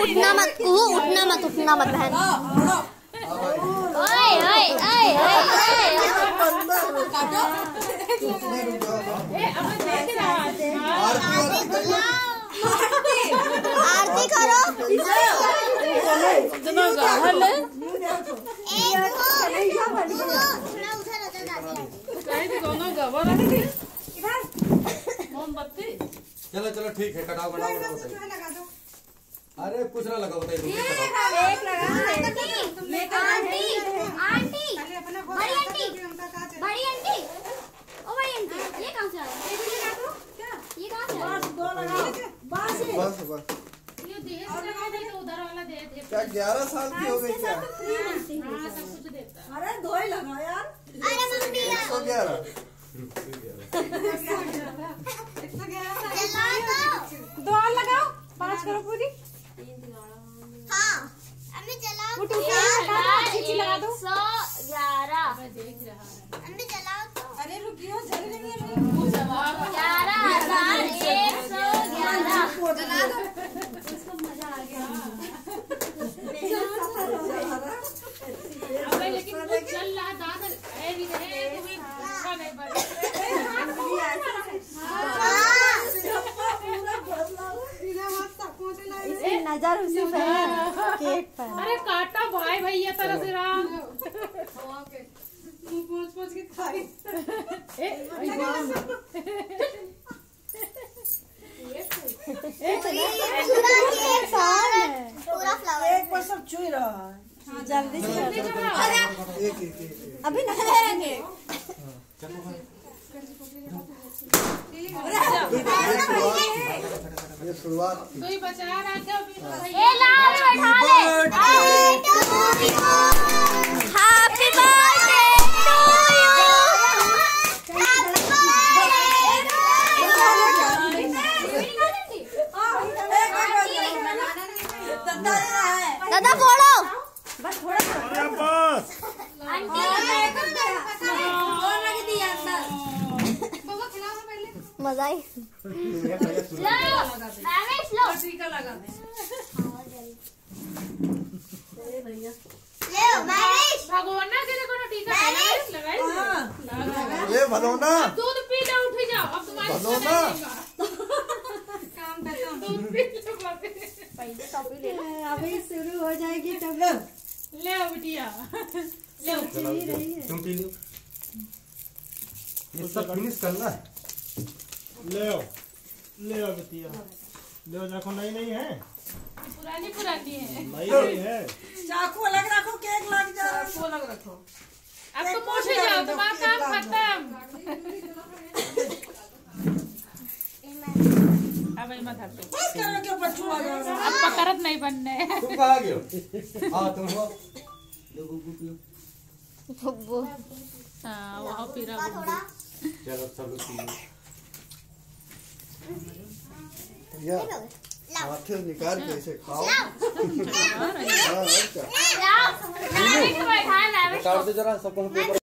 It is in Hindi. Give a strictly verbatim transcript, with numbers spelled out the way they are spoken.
उठना मत, कुहू उठना मत, उठना मत बहन। ओए ओए ओए ओए आरती करो। मोमबत्ती चलो चलो ठीक है, कटाओ कटाओ कटाओ। अरे कुछ ना लगाओ, बताइए एक लगा। आंटी आंटी बड़ी आंटी बड़ी आंटी ओ बड़ी आंटी ये कहाँ से आया? ये कहाँ से आया? दो लगाओ बस बस बस। ये दे तो उधर वाला दे दे। क्या ग्यारह साल की हो गई क्या? हाँ सब कुछ देता। अरे दो ही लगाओ यार। अरे मम्मी एक सौ ग्यारह दो और लगाओ, पाँच करो पूरी। हाँ अम्मी जलाओ। वो टूटी चीची लगा दो। सौ ग्यारह देख रहा है। अम्मी जलाओ तो। अरे रुकियो जल रही है। ग्यारह हजार एक सौ ग्यारह। जला दो। उसको मजा आ गया। अबे लेकिन कुछ चल रहा दादा है भी नहीं, तुम्हें अच्छा नहीं बन। नजर उसी पे केक पर। अरे काटा भाई भैया तरह से राम। पूछ पूछ के खाई। पूरा फ्लावर एक पर सब छुई रहा है। जल्दी से एक एक एक अभी नहीं ये शुरुआत थी। तू ही बचा रहा क्या? ए लाल बैठा ले। Happy birthday to you. दादा बोलो बस थोड़ा बस आंटी मजा आई। लो टीका लगा दे। ले महेश भगवाना के लिए कोनो टीका लगाई लगाई। ये भलोना दूध पी ले उठ जाओ। अब तुम्हारी भलोना काम खत्म। दूध पी ले बाबे। पहले टॉपी ले लो। अभी शुरू हो जाएगी तब लो। ले बिटिया ले। तुम पी लो, ये सब फिनिश करना है। ले आओ ले आओ बिटिया, ले आओ। देखो नई नहीं है, पुरानी पुरानी है। नई नहीं है। चाकू अलग रखो, केक लग जा। चाकू अलग रखो। अब तो पूछ ही जाओ, तुम्हारा काम खत्म। अब मत हटो, बस करो के ऊपर छुआ जाओ। अब पकड़त नहीं बनने। तुम कहाँ गए हो? हाँ तुम हो। लो गुगु पियो। वो हाँ वहाँ पीरा थोड़ा चलो सब लोग पी लो। या हाथ निकाल के इसे खाओ। लाओ हाँ, और क्या? लाओ। बैठा है काट दो जरा सबको पेपर।